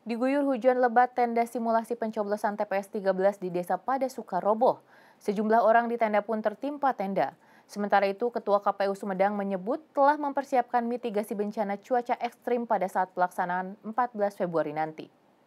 Diguyur hujan lebat, tenda simulasi pencoblosan TPS 13 di Desa Padasuka roboh. Sejumlah orang di tenda pun tertimpa tenda. Sementara itu, Ketua KPU Sumedang menyebut telah mempersiapkan mitigasi bencana cuaca ekstrim pada saat pelaksanaan 14 Februari nanti.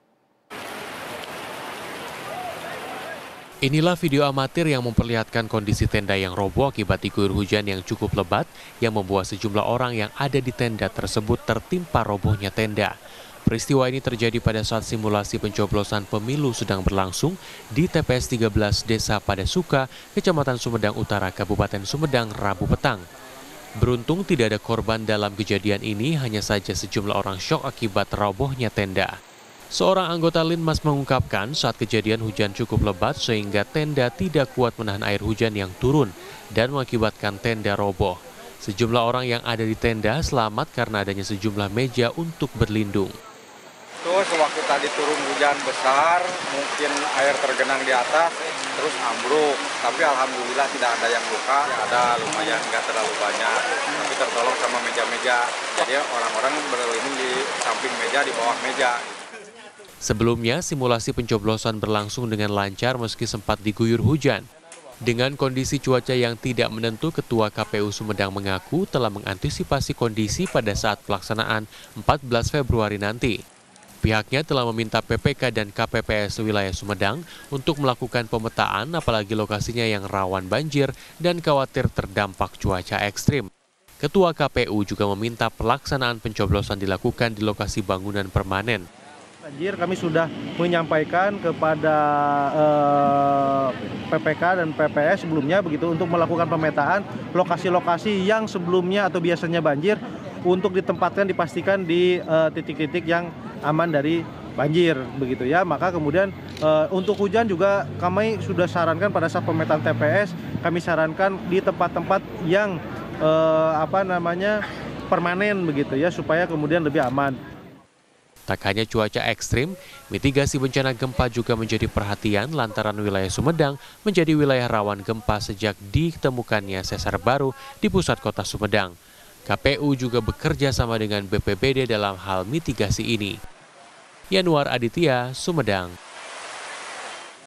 Inilah video amatir yang memperlihatkan kondisi tenda yang roboh akibat diguyur hujan yang cukup lebat yang membuat sejumlah orang yang ada di tenda tersebut tertimpa robohnya tenda. Peristiwa ini terjadi pada saat simulasi pencoblosan pemilu sedang berlangsung di TPS 13 Desa Padasuka, Kecamatan Sumedang Utara, Kabupaten Sumedang, Rabu petang. Beruntung tidak ada korban dalam kejadian ini, hanya saja sejumlah orang syok akibat robohnya tenda. Seorang anggota Linmas mengungkapkan saat kejadian hujan cukup lebat sehingga tenda tidak kuat menahan air hujan yang turun dan mengakibatkan tenda roboh. Sejumlah orang yang ada di tenda selamat karena adanya sejumlah meja untuk berlindung. Terus waktu tadi turun hujan besar, mungkin air tergenang di atas, terus ambruk. Tapi alhamdulillah tidak ada yang luka, ada lumayan, nggak terlalu banyak. Tapi tertolong sama meja-meja. Jadi orang-orang berlindung di samping meja, di bawah meja. Sebelumnya, simulasi pencoblosan berlangsung dengan lancar meski sempat diguyur hujan. Dengan kondisi cuaca yang tidak menentu, Ketua KPU Sumedang mengaku telah mengantisipasi kondisi pada saat pelaksanaan 14 Februari nanti. Pihaknya telah meminta PPK dan KPPS wilayah Sumedang untuk melakukan pemetaan apalagi lokasinya yang rawan banjir dan khawatir terdampak cuaca ekstrim. Ketua KPU juga meminta pelaksanaan pencoblosan dilakukan di lokasi bangunan permanen. Banjir kami sudah menyampaikan kepada PPK dan PPS sebelumnya begitu untuk melakukan pemetaan lokasi-lokasi yang sebelumnya atau biasanya banjir untuk ditempatkan dipastikan di titik-titik yang aman dari banjir begitu ya. Maka kemudian untuk hujan juga kami sudah sarankan pada saat pemetaan TPS kami sarankan di tempat-tempat yang permanen begitu ya supaya kemudian lebih aman. Tak hanya cuaca ekstrim, mitigasi bencana gempa juga menjadi perhatian lantaran wilayah Sumedang menjadi wilayah rawan gempa sejak ditemukannya sesar baru di pusat kota Sumedang. KPU juga bekerja sama dengan BPBD dalam hal mitigasi ini. Yanuar Aditya, Sumedang.